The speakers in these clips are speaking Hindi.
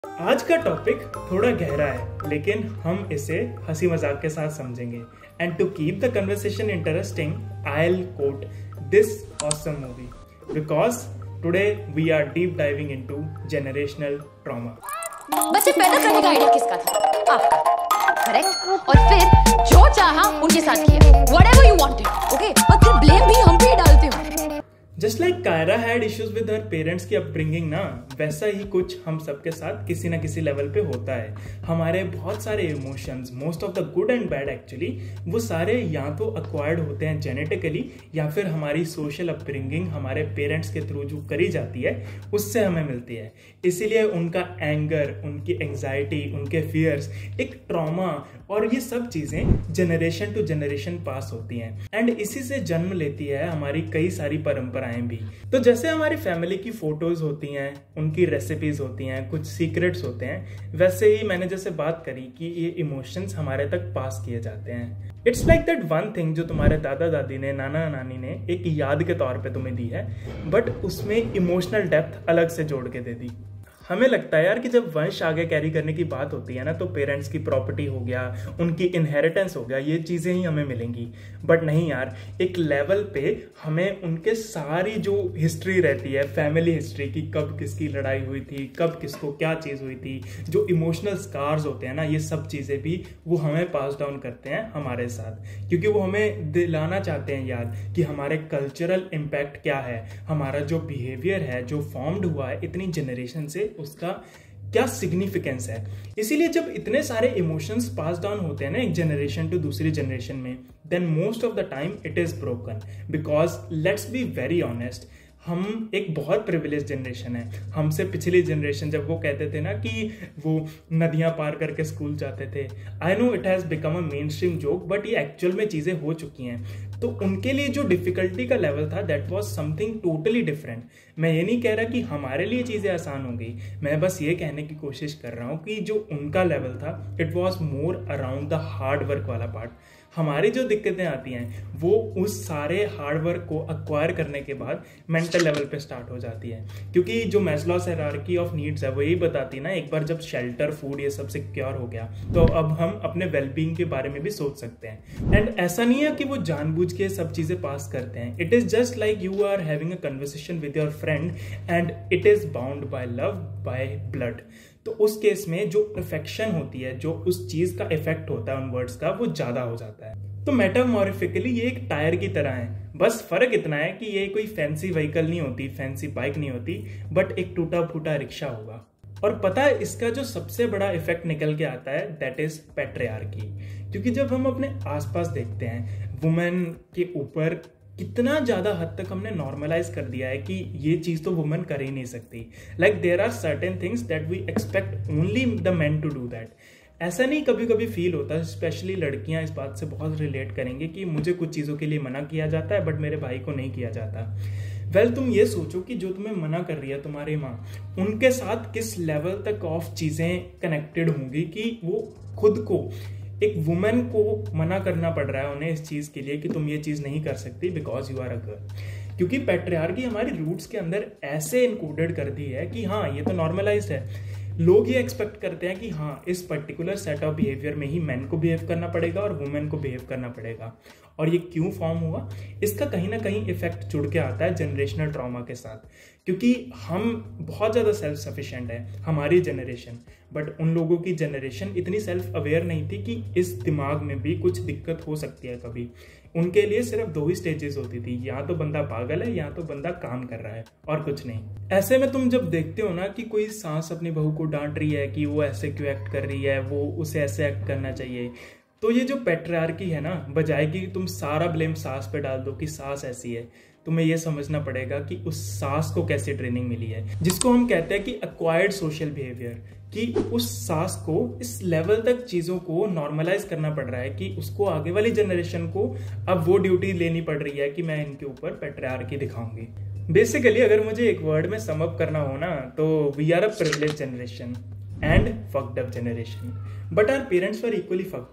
आज का टॉपिक थोड़ा गहरा है, लेकिन हम इसे हंसी मजाक के साथ समझेंगे। And to keep the conversation interesting, I'll quote this awesome movie because today we are deep diving into generational trauma. बच्चे पैदा करने का आइडिया किसका था? आपका, करेक्ट? और फिर जो चाहा उनके साथ किया, whatever you wanted, okay? और फिर ब्लेम भी हम पे ही डालते हो। Just like Kaira had issues with her parents की अपब्रिंगिंग ना, वैसा ही कुछ हम सबके साथ किसी ना किसी लेवल पे होता है। हमारे बहुत सारे emotions, most of the good and bad actually, वो सारे या तो अक्वायर्ड होते हैं जेनेटिकली, या फिर हमारी सोशल अपब्रिंगिंग हमारे पेरेंट्स के थ्रू जो करी जाती है उससे हमें मिलती है। इसीलिए उनका एंगर, उनकी एंग्जाइटी, उनके फियर्स, एक ट्रॉमा और ये सब चीजें जनरेशन टू जनरेशन पास होती हैं। एंड इसी से जन्म लेती है हमारी कई सारी परंपराएं भी। तो जैसे हमारी फैमिली की फोटोज होती हैं, उनकी रेसिपीज होती हैं, कुछ सीक्रेट्स होते हैं, वैसे ही मैंने जैसे बात करी कि ये इमोशंस हमारे तक पास किए जाते हैं। It's like that one thing जो तुम्हारे दादा दादी ने, नाना नानी ने एक याद के तौर पे तुम्हें दी है, बट उसमें इमोशनल डेप्थ अलग से जोड़ के दे दी। हमें लगता है यार कि जब वंश आगे कैरी करने की बात होती है ना, तो पेरेंट्स की प्रॉपर्टी हो गया, उनकी इनहेरिटेंस हो गया, ये चीजें ही हमें मिलेंगी। बट नहीं यार, एक लेवल पे हमें उनके सारी जो हिस्ट्री रहती है, फैमिली हिस्ट्री की, कब किसकी लड़ाई हुई थी, कब किसको क्या चीज हुई थी, जो इमोशनल स्कार्स होते हैं ना, ये सब चीजें भी वो हमें पास डाउन करते हैं हमारे साथ, क्योंकि वो हमें दिलाना चाहते हैं याद कि हमारे कल्चरल इम्पैक्ट क्या है, हमारा जो बिहेवियर है, जो फॉर्म्ड हुआ है इतनी जनरेशन से, उसका क्या सिग्निफिकेंस है। इसीलिए जब इतने सारे इमोशंस पास डाउन होते हैं ना एक जनरेशन टू दूसरी जनरेशन में, then most of the time it is broken. Because let's be very honest, हम एक बहुत प्रिविलेज जनरेशन है। हमसे पिछली जनरेशन जब वो कहते थे ना कि वो नदियां पार करके स्कूल जाते थे, I know it has become a mainstream joke, but ये एक्चुअल में चीजें हो चुकी हैं। तो उनके लिए जो डिफिकल्टी का लेवल था, that was something totally different. मैं ये नहीं कह रहा कि हमारे लिए चीजें आसान हो गई, मैं बस ये कहने की कोशिश कर रहा हूँ कि जो उनका लेवल था, it was more around the hard work वाला पार्ट। हमारी जो दिक्कतें आती हैं वो उस सारे हार्ड वर्क को अक्वायर करने के बाद मेंटल लेवल पे स्टार्ट हो जाती है। क्योंकि जो मैस्लोस हायरार्की ऑफ नीड्स है वो यही बताती है ना, एक बार जब शेल्टर, फूड, ये सब सिक्योर हो गया, तो अब हम अपने वेलबींग के बारे में भी सोच सकते हैं। एंड ऐसा नहीं है कि वो जानबूझ के सब चीजें पास करते हैं। It is just like you are having a conversation with your friend and it is bound by love, by blood. तो उस केस में जो अफेक्शन होती है, जो उस चीज का इफेक्ट होता है उन वर्ड्स का, वो ज्यादा हो जाता है। तो मेटामॉर्फिकली ये एक टायर की तरह है, बस फर्क इतना है कि ये कोई फैंसी व्हीकल नहीं होती, फैंसी बाइक नहीं होती, बट एक टूटा फूटा रिक्शा होगा। और पता है इसका जो सबसे बड़ा इफेक्ट निकल के आता है, दैट इज पैट्रियार्की। क्योंकि जब हम अपने आसपास देखते हैं वुमेन के ऊपर कितना ज्यादा हद तक हमने नॉर्मलाइज कर दिया है कि ये चीज तो वुमेन कर ही नहीं सकती। Like there are certain things that we expect only the men to do that. ऐसा नहीं कभी कभी फील होता, स्पेशली लड़कियां इस बात से बहुत रिलेट करेंगे कि मुझे कुछ चीजों के लिए मना किया जाता है बट मेरे भाई को नहीं किया जाता। वेल, तुम ये सोचो कि जो तुम्हें मना कर रही है तुम्हारी माँ, उनके साथ किस लेवल तक ऑफ चीजें कनेक्टेड होंगी कि वो खुद को, एक वुमेन को मना करना पड़ रहा है उन्हें इस चीज के लिए कि तुम ये चीज नहीं कर सकती because you are a girl. क्योंकि पैट्रियार्की हमारी रूट्स के अंदर ऐसे इनकोडेड कर दी है कि हाँ, ये तो नॉर्मलाइज्ड है। लोग ये एक्सपेक्ट करते हैं कि हाँ, इस पर्टिकुलर सेट ऑफ बिहेवियर में ही मैन को बिहेव करना पड़ेगा और वुमेन को बिहेव करना पड़ेगा। और ये क्यों फॉर्म हुआ, इसका कहीं ना कहीं इफेक्ट जुड़ के आता है जनरेशनल ट्रॉमा के साथ। क्योंकि हम बहुत ज्यादा सेल्फ सफिशिएंट है हमारी जनरेशन, बट उन लोगों की जनरेशन इतनी सेल्फ अवेयर नहीं थी कि इस दिमाग में भी कुछ दिक्कत हो सकती है कभी। उनके लिए सिर्फ दो ही स्टेजेस होती थी, या तो बंदा पागल है या तो बंदा काम कर रहा है, और कुछ नहीं। ऐसे में तुम जब देखते हो ना कि कोई सास अपनी बहू को डांट रही है कि वो ऐसे क्यों एक्ट कर रही है, वो उसे ऐसे एक्ट करना चाहिए, तो ये जो पैट्रियार्की है ना, बजाय कि तुम सारा ब्लेम सास पे डाल दो कि सास ऐसी है, तुम्हें यह समझना पड़ेगा कि उस सास को कैसे ट्रेनिंग मिली है, जिसको हम कहते हैं कि एक्वायर्ड सोशल बिहेवियर, कि उस सास को इस लेवल तक चीजों को नॉर्मलाइज करना पड़ रहा है कि उसको आगे वाली जनरेशन को अब वो ड्यूटी लेनी पड़ रही है कि मैं इनके ऊपर पैट्रियार्की दिखाऊंगी। बेसिकली अगर मुझे एक वर्ड में सम अप करना हो ना, तो we are a privilege generation and fucked up generation, but our parents were equally fucked up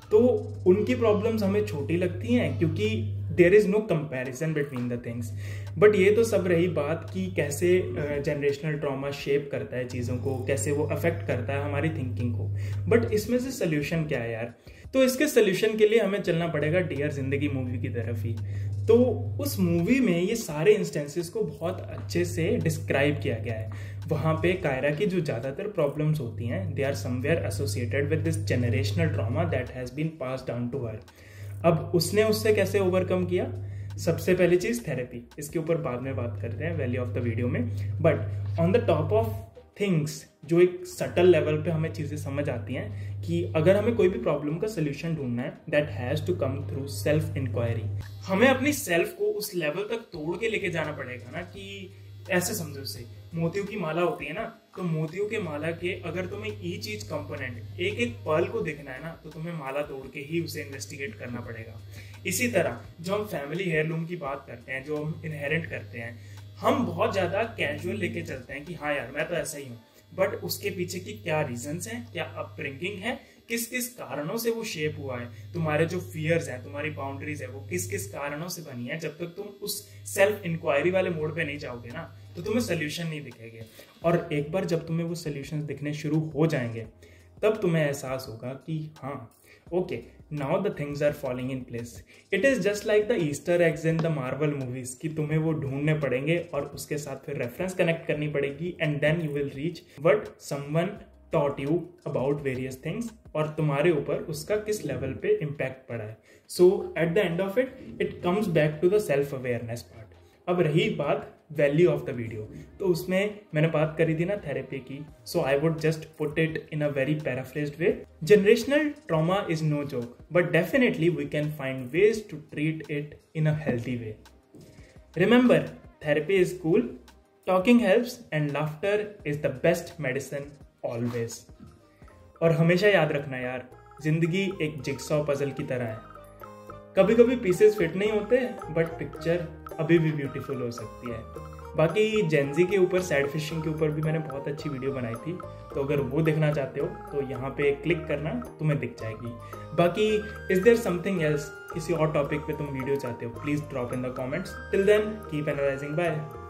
तो उनकी प्रॉब्लम्स हमें छोटी लगती हैं क्योंकि there is no comparison between the things. But ये तो सब रही बात कि कैसे जनरेशनल ट्रॉमा शेप करता है चीज़ों को, कैसे वो अफेक्ट करता है हमारी थिंकिंग को। बट इसमें से सोल्यूशन क्या है यार? तो इसके सोल्यूशन के लिए हमें चलना पड़ेगा डियर जिंदगी मूवी की तरफ ही। तो उस मूवी में ये सारे इंस्टेंसेस को बहुत अच्छे से डिस्क्राइब किया गया है। वहाँ पे कायरा की जो ज़्यादातर प्रॉब्लम्स होती हैं they are somewhere associated with this generational trauma that has been passed down to her. अब उसने उससे कैसे ओवरकम किया? सबसे पहली चीज़ थेरेपी, इसके ऊपर बाद में बात करते हैं वैल्यू ऑफ द वीडियो में। But on the top of things, जो एक सटल लेवल पे हमें चीज़ें समझ आती हैं कि अगर हमें कोई भी प्रॉब्लम का सोल्यूशन ढूंढना है that has to come through self inquiry. हमें अपनी सेल्फ को उस लेवल तक तोड़ के लेके जाना पड़ेगा ना, कि ऐसे समझो से मोतियों की माला होती है ना, तो मोतियों के माला के अगर तुम्हें ईच ईच कंपोनेंट एक एक पर्ल को देखना है ना, तो तुम्हें माला तोड़ के ही उसे इन्वेस्टिगेट करना पड़ेगा। इसी तरह जो हम फैमिली हेयरलूम की बात करते हैं, जो हम इनहेरिट करते हैं, हम बहुत ज्यादा कैजुअल लेके चलते हैं कि हाँ यार मैं तो ऐसा ही हूँ। बट उसके पीछे की क्या रीजंस हैं, क्या अपब्रिंगिंग है, किस किस कारणों से वो शेप हुआ है, तुम्हारे जो फियर्स हैं, तुम्हारी बाउंड्रीज है, वो किस किस कारणों से बनी है। जब तक तुम उस सेल्फ इंक्वायरी वाले मोड पे नहीं जाओगे ना, तो तुम्हें सोल्यूशन नहीं दिखेंगे। और एक बार जब तुम्हें वो सोल्यूशंस दिखने शुरू हो जाएंगे, तब तुम्हें एहसास होगा कि हाँ okay, now the things are falling in place. It is just like the Easter eggs in the Marvel movies, कि तुम्हें वो ढूंढने पड़ेंगे और उसके साथ फिर रेफरेंस कनेक्ट करनी पड़ेगी, and then you will reach what someone taught you about various things और तुम्हारे ऊपर उसका किस लेवल पे इम्पैक्ट पड़ा है। So at the end of it comes back to the self awareness part. अब रही बात वैल्यू ऑफ द वीडियो, तो उसमें मैंने बात करी थी ना थेरेपी की, so I would just put it in a very paraphrased way. Generational trauma is no joke, but definitely we can find ways to treat it in a healthy way. Remember, therapy is cool, talking helps, and laughter is the best medicine always. और हमेशा याद रखना यार, जिंदगी एक जिगसॉ पजल की तरह है। कभी कभी पीसेस फिट नहीं होते, बट पिक्चर अभी भी ब्यूटीफुल हो सकती है। बाकी जेंजी के ऊपर, सैड फिशिंग के ऊपर भी मैंने बहुत अच्छी वीडियो बनाई थी, तो अगर वो देखना चाहते हो तो यहाँ पे क्लिक करना, तुम्हें दिख जाएगी। बाकी इज देयर समथिंग एल्स, किसी और टॉपिक पे तुम वीडियो चाहते हो, please drop in the comments. Till then keep analysing, bye.